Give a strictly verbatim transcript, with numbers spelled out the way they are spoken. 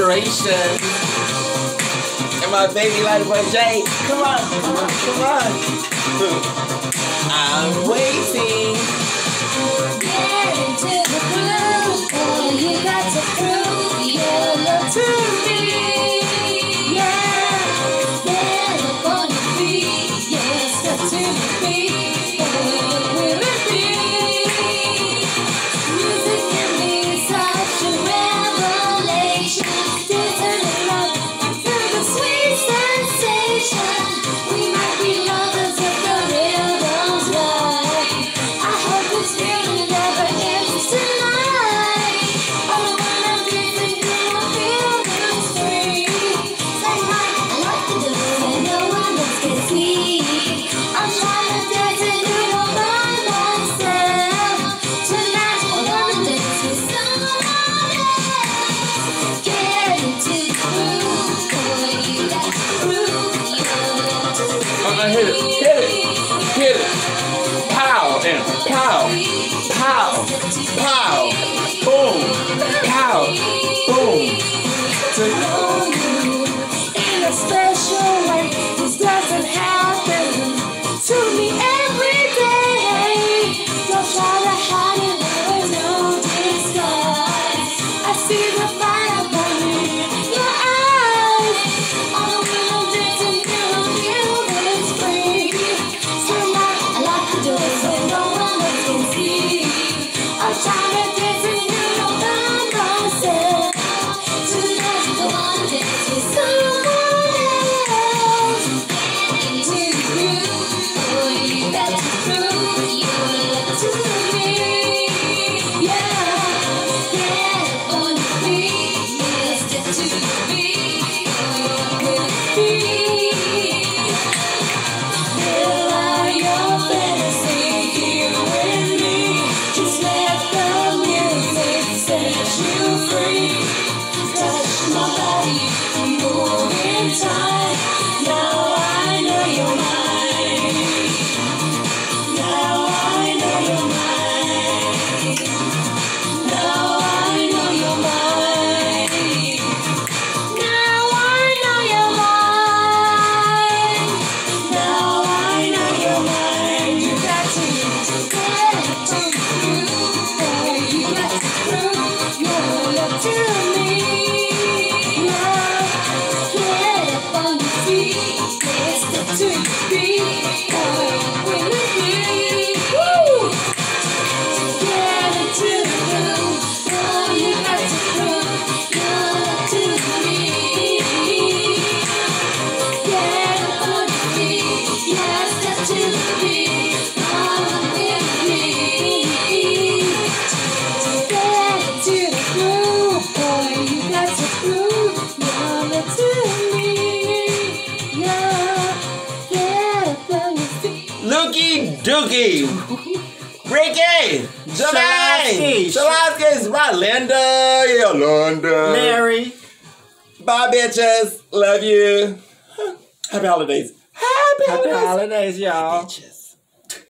decorations. And my baby lighter for Jay. Come on, come on, come on. I'm waiting. Get into the groove, boy, you got to prove your love to me. Yeah, get up on your feet, yeah, step to the beat, boy, we're a beat. Music can be such a revelation, distant love, feel the sweet sensation. We might be lovers if the rhythm's right. I hope this feeling never ends tonight. All I wanna do is you will feel this free. Say hi, I like to do it and no one else can see. I'm trying to dance and do it all by myself. Tonight I wanna dance with someone else. Get into the groove, boy, you got to prove your love to me. Uh, hit it, hit it, hit it. Pow, and pow, pow, pow, boom, pow, boom. To know you in a special way. This doesn't happen to me every day. Don't try to hide it, there is no disguise. I see the fire burning in your eyes. All the women dancing, you will feel this free. Tonight I like to do it so no one else can see. I'm trying to dance and you know by myself. Tonight I wanna dance with someone else. Get into the groove, boy, you got to prove your love to me. Yeah, get on your feet, yeah, step to the beat, boy, we're free. Fill out your fantasy, you and me. Just let the music set you free. Touch my body, move in time. Now I know you're mine. Now I know you're mine. Now I know you're mine. Now I know you're mine. Now I know you're mine. You got to get into the groove, boy. You got to prove your love to me. Yeah, get up on your feet, yeah, step to your beat, boy, we're with me. Woo! Get into the groove, boy, you got to prove your love to me. Get up on your feet, yeah, step to the beat, boy, we're with me. Get into the groove, boy, you got to prove your love to me. Yeah, get up on your feet. Looky Dookie, Ricky, Jermaine, Shalowski. Shalowski's right, Linda, Yolanda, Larry. bye bitches, love you. Happy holidays. Happy Happy holidays. holidays, y'all. Bitches.